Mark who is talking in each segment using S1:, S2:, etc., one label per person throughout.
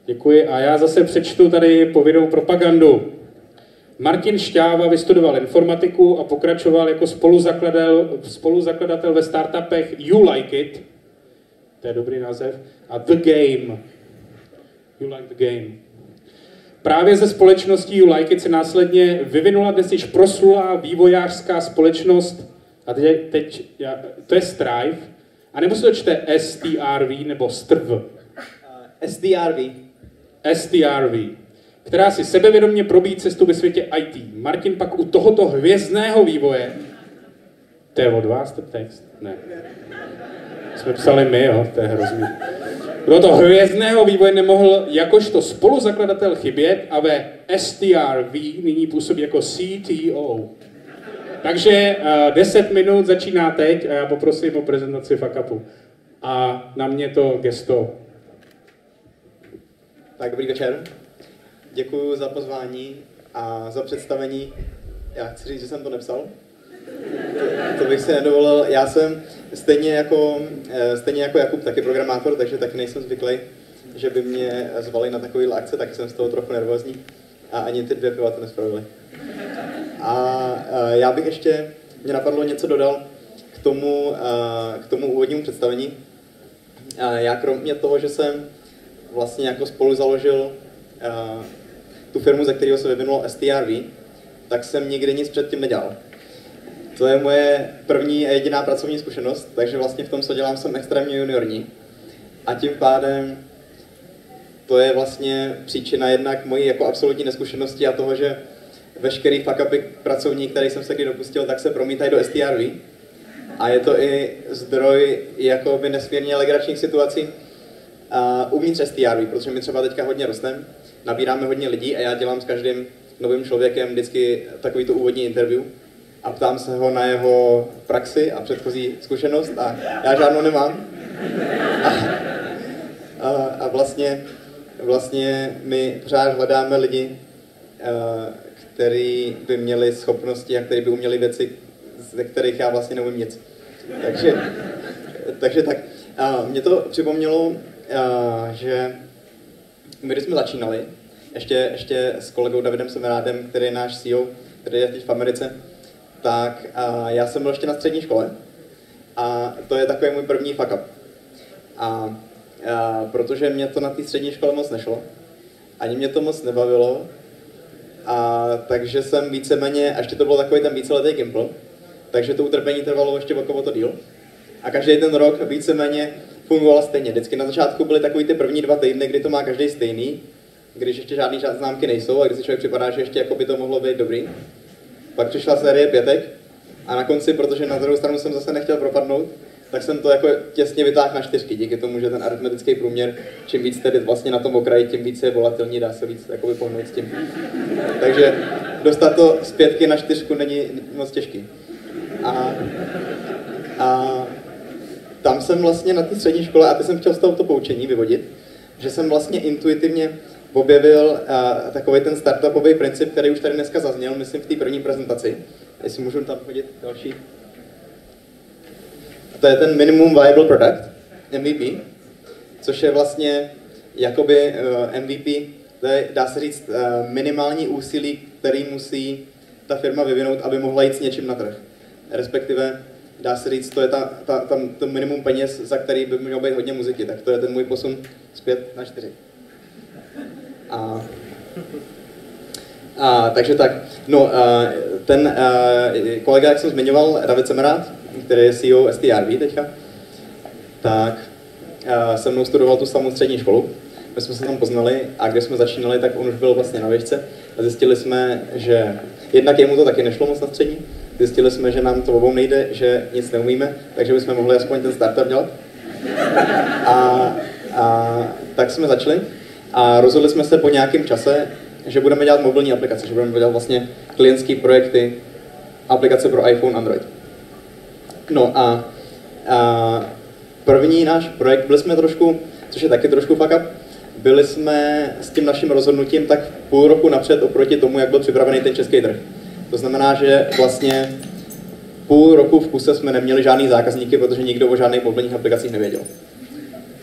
S1: Děkuji a já zase přečtu tady povinnou propagandu. Martin Šťáva vystudoval informatiku a pokračoval jako spoluzakladatel ve startupech You Like It, to je dobrý název, a The Game. You Like the Game. Právě ze společností You Like It se následně vyvinula dnes již proslulá vývojářská společnost, a to je Strive, a nebo se to čte STRV nebo STRV? STRV, která si sebevědomě probíjí cestu ve světě IT. Martin pak u tohoto hvězdného vývoje, to je od vás ten text? Ne. Jsme psali my, jo, to je hrozný. Do toho hvězdného vývoje nemohl jakožto spoluzakladatel chybět a ve STRV nyní působí jako CTO. Takže 10 minut začíná teď a já poprosím o prezentaci Fuck Upu. A na mě to gesto.
S2: Tak, dobrý večer. Děkuji za pozvání a za představení. Já chci říct, že jsem to nepsal. To bych si nedovolil. Já jsem stejně jako Jakub taky programátor, takže taky nejsem zvyklý, že by mě zvali na takovýhle akce, tak jsem z toho trochu nervózní a ani ty 2 piva to nespravili. A já bych ještě, mě napadlo něco dodal k tomu úvodnímu představení. Já kromě toho, že jsem vlastně jako spolu založil tu firmu, ze kterého se vyvinulo STRV, tak jsem nikdy nic předtím nedělal. To je moje první a jediná pracovní zkušenost, takže vlastně v tom, co dělám, jsem extrémně juniorní. A tím pádem to je vlastně příčina jednak mojí jako absolutní neskušenosti a toho, že veškerý fuck upy pracovní, který jsem se kdy dopustil, tak se promítají do STRV. A je to i zdroj jakoby nesmírně legračních situací uvnitř STRV, protože my třeba teďka hodně rosteme, nabíráme hodně lidí a já dělám s každým novým člověkem vždycky takovýto úvodní interview a ptám se ho na jeho praxi a předchozí zkušenost a já žádnou nemám. A vlastně my pořád hledáme lidi, kteří by měli schopnosti a kteří by uměli věci, ze kterých já vlastně neumím nic. Takže tak. Mě to připomnělo, že my, když jsme začínali, ještě s kolegou Davidem Semerádem, který je náš CEO, který je teď v Americe, tak já jsem byl ještě na střední škole a to je takový můj první fuck up. Protože mě to na té střední škole moc nešlo, ani mě to moc nebavilo, takže jsem víceméně, a ještě to byl takový ten víceletý gimpl, takže to utrpení trvalo ještě o to díl. A každý ten rok víceméně fungoval stejně. Vždycky na začátku byly takový ty první 2 týdny, kdy to má každý stejný, když ještě žádný známky nejsou a když si člověk připadá, že ještě jako by to mohlo být dobrý. Pak přišla série 5 a na konci, protože na druhou stranu jsem zase nechtěl propadnout, tak jsem to jako těsně vytáhl na 4, díky tomu, že ten aritmetický průměr, čím víc tedy vlastně na tom okraji, tím víc je volatilní, dá se víc jakoby pohnout s tím. Takže dostat to z 5 na 4 není moc těžký. A tam jsem vlastně na té střední škole, a teď jsem chtěl z tohoto poučení vyvodit, že jsem vlastně intuitivně objevil takový ten startupový princip, který už tady dneska zazněl, myslím v té první prezentaci. Jestli můžu tam chodit další. A to je ten Minimum Viable Product, MVP, což je vlastně jakoby MVP, to je, dá se říct, minimální úsilí, který musí ta firma vyvinout, aby mohla jít s něčím na trh. Respektive, dá se říct, to je to minimum peněz, za který by mělo být hodně muziky, tak to je ten můj posun z 5 na 4. Takže tak, no, ten kolega, jak jsem zmiňoval, David Semerád, který je CEO STRV teďka, tak se mnou studoval tu samou střední školu. My jsme se tam poznali a když jsme začínali, tak on už byl vlastně na výšce a zjistili jsme, že jednak jemu to taky nešlo moc na střední, zjistili jsme, že nám to obou nejde, že nic neumíme, takže bychom mohli aspoň ten startup dělat. Tak jsme začali a rozhodli jsme se po nějakém čase, že budeme dělat mobilní aplikace, že budeme dělat vlastně klientské projekty, aplikace pro iPhone, Android. No a první náš projekt, byli jsme trošku, což je taky trošku fuck up, byli jsme s tím naším rozhodnutím tak půl roku napřed oproti tomu, jak byl připravený ten český trh. To znamená, že vlastně půl roku v kuse jsme neměli žádný zákazníky, protože nikdo o žádných mobilních aplikacích nevěděl. A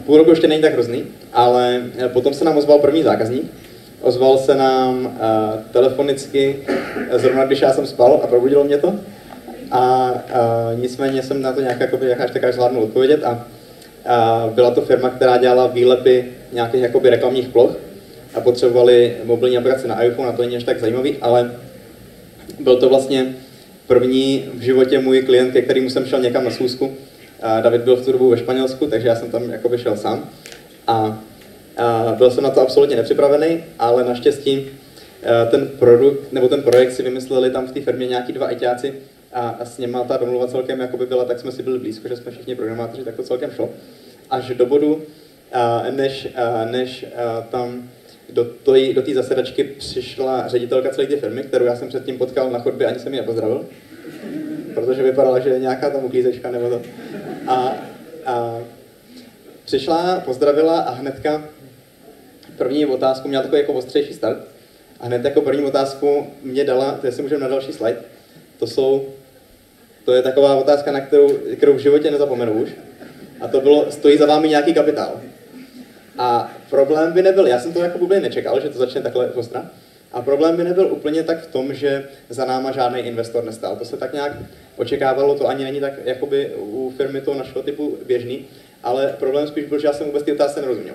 S2: půl roku ještě není tak hrozný, ale potom se nám ozval první zákazník. Ozval se nám telefonicky, zrovna když já jsem spal a probudilo mě to. A nicméně jsem na to nějak až tak zvládnul odpovědět a byla to firma, která dělala výlepy nějakých jakoby reklamních ploch a potřebovali mobilní aplikaci na iPhone, a to není až tak zajímavý, ale byl to vlastně první v životě můj klient, ke kterému jsem šel někam na schůzku. David byl v tu dobu ve Španělsku, takže já jsem tam jakoby šel sám. A byl jsem na to absolutně nepřipravený, ale naštěstí ten produkt, nebo ten projekt si vymysleli tam v té firmě nějaký dva ITáci a s nima ta domluva celkem jakoby byla, tak jsme si byli blízko, že jsme všichni programátoři, tak to celkem šlo. Až do bodu, než tam do té zasedačky přišla ředitelka celé té firmy, kterou já jsem předtím potkal na chodbě, ani jsem ji nepozdravil, protože vypadala, že je nějaká tam uklízečka nebo to. A přišla, pozdravila a hnedka první otázku, měla takový jako ostřejší start, a hned jako první otázku mě dala, to si můžeme na další slide, to je taková otázka, na kterou v životě nezapomenu už, a to bylo, stojí za vámi nějaký kapitál. A problém by nebyl, já jsem to jako úplně nečekal, že to začne takhle ostra, a problém by nebyl úplně tak v tom, že za náma žádný investor nestál. To se tak nějak očekávalo, to ani není tak jakoby u firmy toho našeho typu běžný, ale problém spíš byl, že já jsem vůbec ty otázce nerozuměl.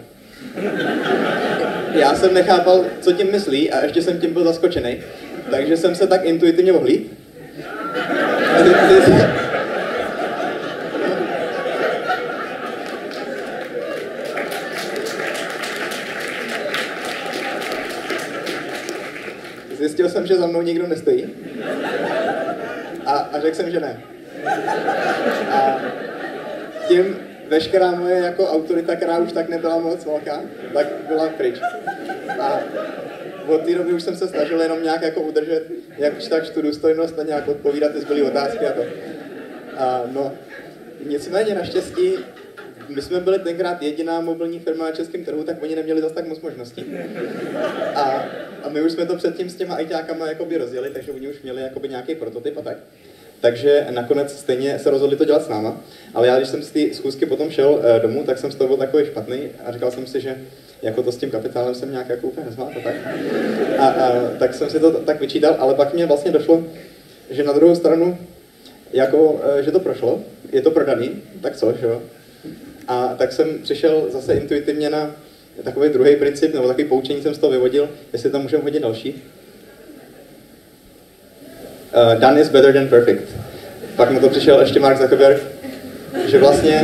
S2: Já jsem nechápal, co tím myslí, a ještě jsem tím byl zaskočený, takže jsem se tak intuitivně ohlídl. Zjistil jsem, že za mnou nikdo nestojí a řekl jsem, že ne. A tím veškerá moje jako autorita, která už tak nebyla moc velká, tak byla pryč. A od té doby už jsem se snažil jenom nějak jako udržet, jak tak tu důstojnost a nějak odpovídat ty zbylé otázky a to. No, nicméně naštěstí, my jsme byli tenkrát jediná mobilní firma na českém trhu, tak oni neměli zase tak moc možností. A my už jsme to předtím s těma ITákama jakoby rozjeli, takže oni už měli jakoby nějaký prototyp a tak. Takže nakonec stejně se rozhodli to dělat s náma. Ale já, když jsem z té schůzky potom šel domů, tak jsem z toho byl takový špatný a říkal jsem si, že jako to s tím kapitálem jsem nějak jako úplně nezvládl a tak. Tak jsem si to tak vyčítal, ale pak mě vlastně došlo, že na druhou stranu, jako, že to prošlo, je to prodaný, tak co, že jo? A tak jsem přišel zase intuitivně na takový druhý princip, nebo takový poučení jsem z toho vyvodil, jestli tam můžeme hodit další. Done is better than perfect. Pak na to přišel ještě Mark Zuckerberg, že vlastně...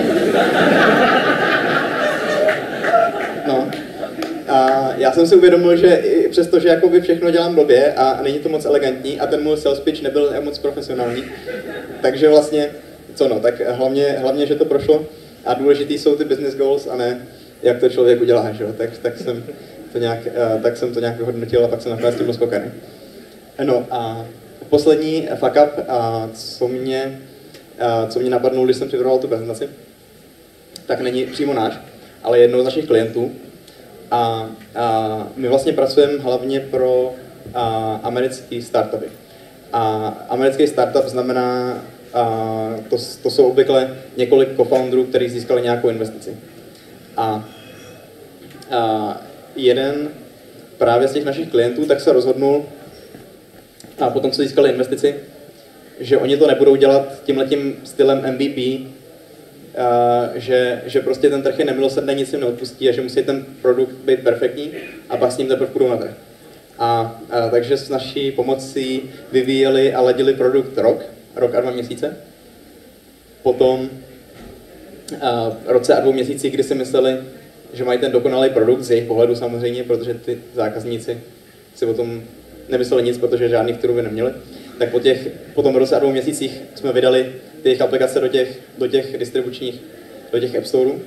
S2: No. A já jsem si uvědomil, že i přesto, že jakoby všechno dělám blbě a není to moc elegantní a ten můj sales pitch nebyl moc profesionální, takže vlastně, co no, tak hlavně, že to prošlo a důležitý jsou ty business goals a ne, jak to člověk udělá, že jo, tak jsem to nějak vyhodnotil a pak jsem nakonec tím byl spokojený. No a poslední fuck up, co mě napadnul, když jsem připravoval tu prezentaci, tak není přímo náš, ale jednou z našich klientů. A my vlastně pracujeme hlavně pro americké startupy. A americký startup znamená, to jsou obvykle několik co-founderů, kteří získali nějakou investici. A jeden právě z těch našich klientů tak se rozhodnul, a potom co získali investici, že oni to nebudou dělat tímhletím stylem MVP, že prostě ten trh je nemilosrdný, nic jim neodpustí a že musí ten produkt být perfektní a pak s ním teprve půjdou na trh. Takže s naší pomocí vyvíjeli a ladili produkt rok a 2 měsíce. Potom roce a 2 měsících, kdy si mysleli, že mají ten dokonalý produkt z jejich pohledu samozřejmě, protože ty zákazníci si o tom nemysleli nic, protože žádných trhů neměli, tak po tom roce a 2 měsících jsme vydali ty jejich aplikace do těch distribučních, do těch App Storeů.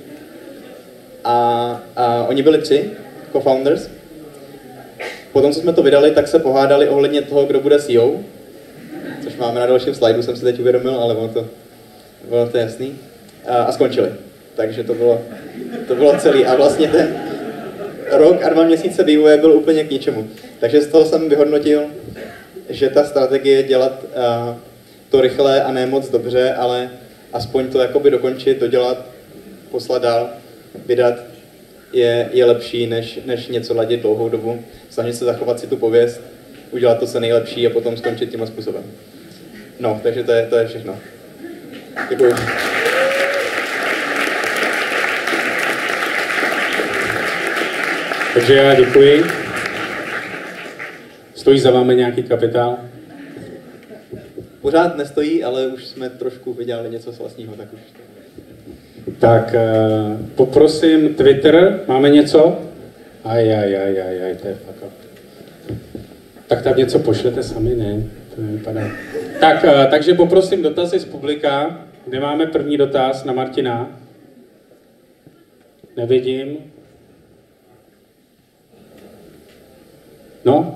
S2: A oni byli 3 co-founders. Potom, co jsme to vydali, tak se pohádali ohledně toho, kdo bude CEO, což máme na dalším slajdu, jsem si teď uvědomil, ale bylo to jasný. A skončili. Takže to bylo celý. A vlastně ten rok a 2 měsíce vývoje byl úplně k ničemu. Takže z toho jsem vyhodnotil, že ta strategie dělat to rychle a ne moc dobře, ale aspoň to jakoby dokončit, dodělat, poslat dál, vydat, je lepší, než něco ladit dlouhou dobu. Snažit se zachovat si tu pověst, udělat to co nejlepší a potom skončit tímhle způsobem. No, takže to je všechno. Děkuji.
S1: Takže já děkuji. Stojí za vámi nějaký kapitál?
S2: Pořád nestojí, ale už jsme trošku vydělali něco z vlastního, tak už.
S1: Tak poprosím Twitter, máme něco? Aj, to je fuck up. Tak tam něco pošlete sami, ne? To nevypadá. Tak, takže poprosím dotazy z publika. Kde máme první dotaz na Martina? Nevidím. No?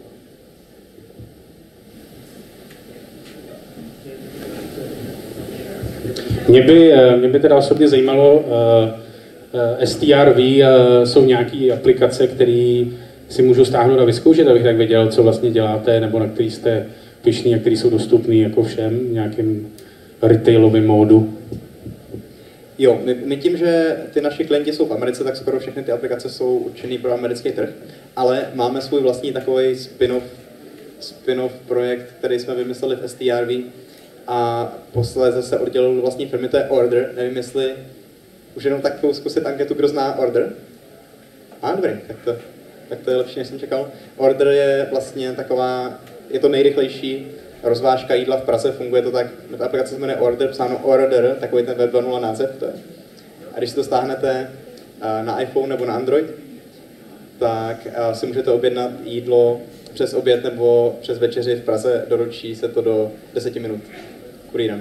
S1: Mě by teda osobně zajímalo, STRV jsou nějaké aplikace, které si můžu stáhnout a vyzkoušet, abych tak věděl, co vlastně děláte, nebo na který jste pyšný a který jsou dostupný jako všem v nějakém retailovém módu.
S2: Jo, my tím, že ty naši klienti jsou v Americe, tak skoro všechny ty aplikace jsou určený pro americký trh, ale máme svůj vlastní takový spin-off projekt, který jsme vymysleli v STRV a posléze se oddělil vlastní firmy, to je Order. Nevím, jestli už jenom tak zkusit anketu, kdo zná Order. Dobrý, tak to je lepší, než jsem čekal. Order je vlastně taková, je to nejrychlejší rozvážka jídla v Praze, funguje to tak, ta aplikace se jmenuje Order, psáno Order, takový ten web 2.0 název to je. A když si to stáhnete na iPhone nebo na Android, tak si můžete objednat jídlo přes oběd nebo přes večeři v Praze, doručí se to do 10 minut kurýrem.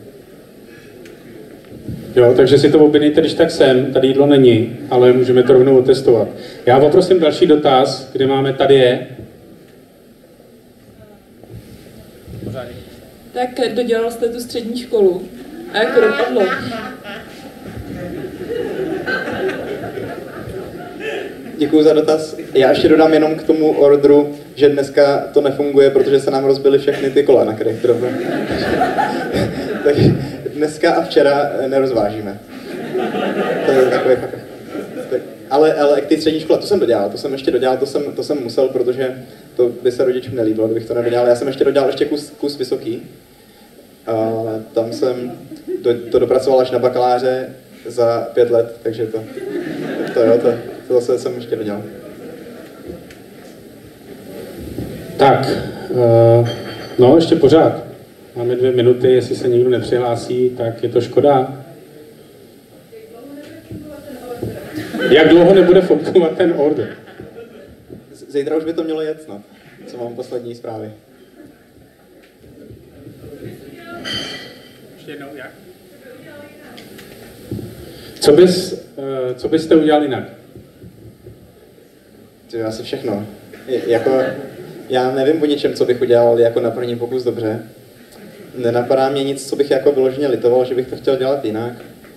S1: Jo, takže si to objednejte, když tak sem, tady jídlo není, ale můžeme to rovnou otestovat. Já poprosím další dotaz, kde máme, tady je.
S3: Tak dodělal jste tu střední školu. A jak to dopadlo?
S2: Děkuji za dotaz. Já ještě dodám jenom k tomu Orderu, že dneska to nefunguje, protože se nám rozbily všechny ty kola, na kterých to Takže dneska a včera nerozvážíme. To je takový fakt. Ale k té střední škole, to jsem dodělal, to jsem musel, protože to by se rodičům nelíbilo, kdybych to nedodělal. Já jsem ještě dodělal kus vysoký. Tam jsem to dopracoval až na bakaláře za 5 let, takže to zase jsem ještě dodělal.
S1: Tak, no ještě pořád. Máme 2 minuty, jestli se někdo nepřihlásí, tak je to škoda. Jak dlouho nebude fungovat ten Order?
S2: Zítra už by to mělo jet snad, co mám poslední zprávy.
S1: Ještě jednou, jak? Co byste udělali jinak?
S2: To je asi všechno. Já nevím o ničem, co bych udělal jako na první pokus dobře. Nenapadá mě nic, co bych jako vyloženě litoval, že bych to chtěl dělat jinak.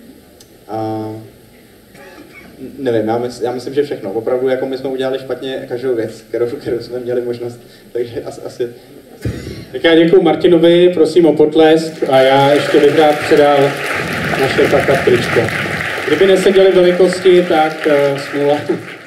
S2: Nevím, já myslím, že všechno. Opravdu jako my jsme udělali špatně každou věc, kterou jsme měli možnost, takže asi.
S1: Tak já děkuji Martinovi, prosím o potlesk a já ještě bych rád předal naše tričko. Kdyby neseděli velikosti, tak smůla.